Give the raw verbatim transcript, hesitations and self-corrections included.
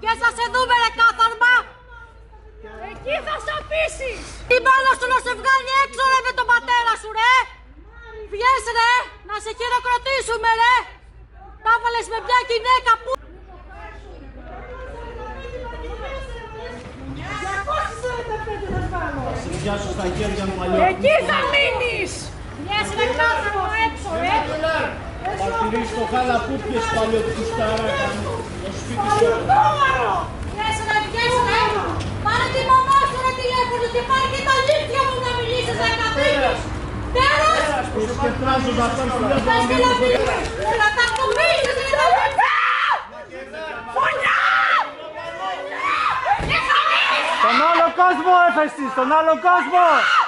Και θα σε δούμε ρε κάθαρμα. Εκεί θα σ' αφήσεις. Τι μάλλον σου να σε βγάλει έξω ρε με τον πατέρα σου ρε. Βγες ρε, να σε χειροκροτήσουμε ρε. Τα βάλες με μια γυναίκα που... Σου στα χέρια μου αλλιώς. Εκεί θα μείνεις. Βγες ρε κάθαρμα έξω ρε. Παρατηρείς το χαλαπούπιες παλιό του κουστάρα. Το σπίτι σου. Βγες ρε, βγες ρε. Πάρε τη μαμά σου ρε τηλέφωνο και πάρε και τα αλήθεια μου να μιλήσεις ρε καθήκης. Πέρας. Πώς και τράζω να πάρεις του λέω Θες και να μιλήσεις. Να τα κουμπίσεις ρε τα αλήθεια. Φωνιά. Στον άλλο κόσμο έφεσαι, στον άλλο κόσμο!